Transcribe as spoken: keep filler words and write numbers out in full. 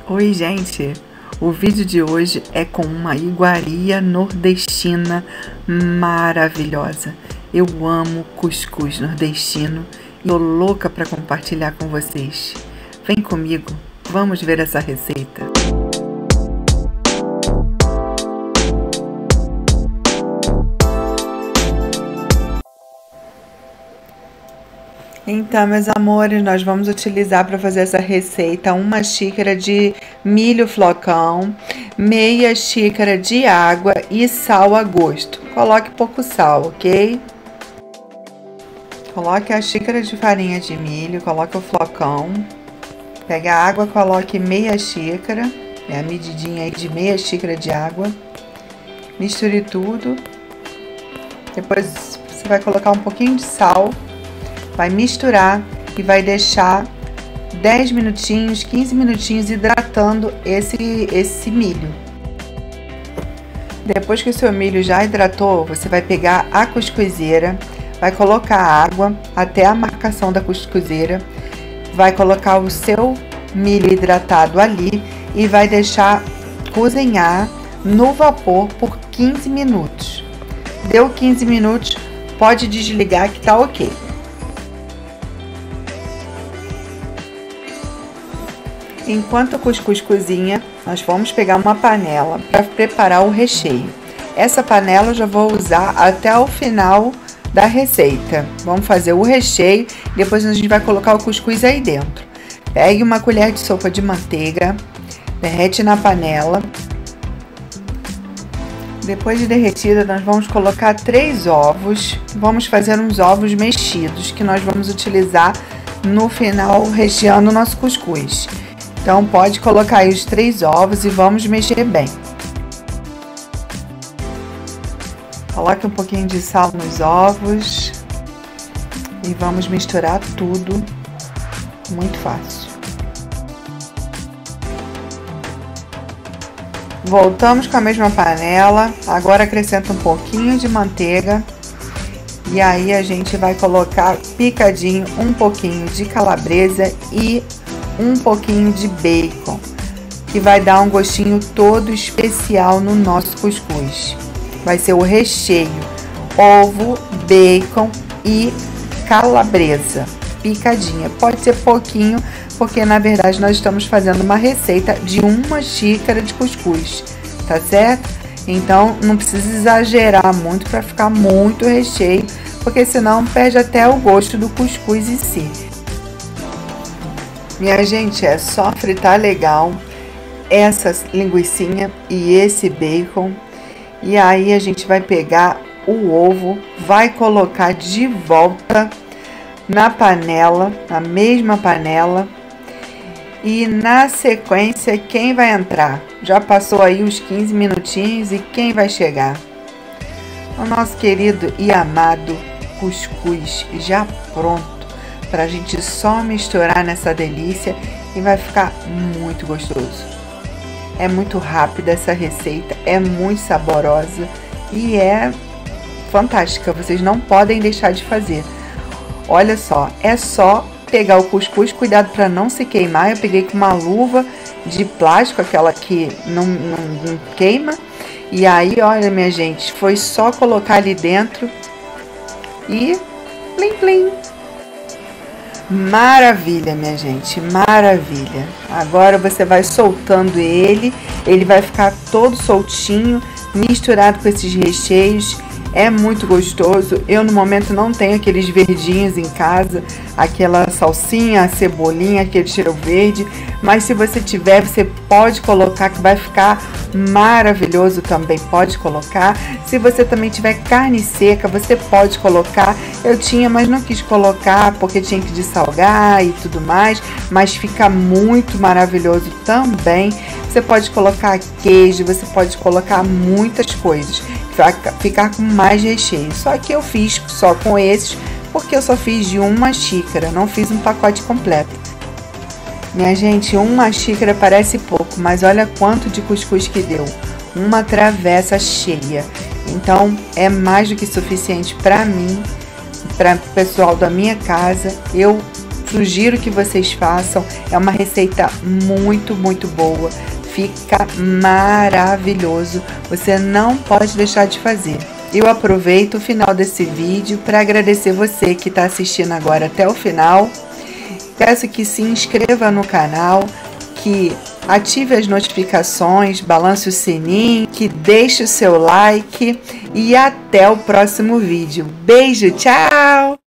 Oi, gente! O vídeo de hoje é com uma iguaria nordestina maravilhosa. Eu amo cuscuz nordestino e tô louca para compartilhar com vocês. Vem comigo, vamos ver essa receita. Então, meus amores, nós vamos utilizar para fazer essa receita uma xícara de milho flocão, meia xícara de água e sal a gosto. Coloque pouco sal, ok? Coloque a xícara de farinha de milho, coloque o flocão. Pegue a água, coloque meia xícara, é a medidinha aí de meia xícara de água. Misture tudo. Depois você vai colocar um pouquinho de sal. Vai misturar e vai deixar dez minutinhos, quinze minutinhos hidratando esse, esse milho. Depois que o seu milho já hidratou, você vai pegar a cuscuzeira, vai colocar água até a marcação da cuscuzeira, vai colocar o seu milho hidratado ali e vai deixar cozinhar no vapor por quinze minutos. Deu quinze minutos, pode desligar que tá ok. Enquanto o cuscuz cozinha, nós vamos pegar uma panela para preparar o recheio. Essa panela eu já vou usar até o final da receita. Vamos fazer o recheio, depois a gente vai colocar o cuscuz aí dentro. Pegue uma colher de sopa de manteiga, derrete na panela. Depois de derretida, nós vamos colocar três ovos. Vamos fazer uns ovos mexidos que nós vamos utilizar no final recheando o nosso cuscuz. Então, pode colocar aí os três ovos e vamos mexer bem. Coloque um pouquinho de sal nos ovos e vamos misturar tudo. Muito fácil. Voltamos com a mesma panela. Agora acrescenta um pouquinho de manteiga. E aí a gente vai colocar picadinho um pouquinho de calabresa e um pouquinho de bacon, que vai dar um gostinho todo especial no nosso cuscuz. Vai ser o recheio: ovo, bacon e calabresa picadinha. Pode ser pouquinho, porque na verdade nós estamos fazendo uma receita de uma xícara de cuscuz, tá certo? Então não precisa exagerar muito para ficar muito recheio, porque senão perde até o gosto do cuscuz em si. Minha gente, é só fritar legal essa linguicinha e esse bacon. E aí a gente vai pegar o ovo, vai colocar de volta na panela, na mesma panela. E na sequência, quem vai entrar? Já passou aí os quinze minutinhos e quem vai chegar? O nosso querido e amado cuscuz já pronto. Pra gente só misturar nessa delícia e vai ficar muito gostoso. É muito rápida essa receita, é muito saborosa e é fantástica. Vocês não podem deixar de fazer. Olha só, é só pegar o cuscuz, cuidado para não se queimar. Eu peguei com uma luva de plástico, aquela que não, não, não queima. E aí, olha, minha gente, foi só colocar ali dentro e plim plim. Maravilha, minha gente, maravilha. Agora você vai soltando ele, ele vai ficar todo soltinho, misturado com esses recheios. É muito gostoso. Eu no momento não tenho aqueles verdinhos em casa, aquela salsinha, a cebolinha, aquele cheiro verde, mas se você tiver, você pode colocar, que vai ficar maravilhoso também. Pode colocar. Se você também tiver carne seca, você pode colocar. Eu tinha, mas não quis colocar porque tinha que dessalgar e tudo mais, mas fica muito maravilhoso também. Você pode colocar queijo, você pode colocar muitas coisas, vai ficar com mais recheio. Só que eu fiz só com esses, porque eu só fiz de uma xícara, não fiz um pacote completo. Minha gente, uma xícara parece pouco, mas olha quanto de cuscuz que deu. Uma travessa cheia. Então, é mais do que suficiente para mim, para o pessoal da minha casa. Eu sugiro que vocês façam. É uma receita muito, muito boa. Fica maravilhoso. Você não pode deixar de fazer. Eu aproveito o final desse vídeo para agradecer você que está assistindo agora até o final. Peço que se inscreva no canal, que ative as notificações, balance o sininho, que deixe o seu like e até o próximo vídeo. Beijo, tchau!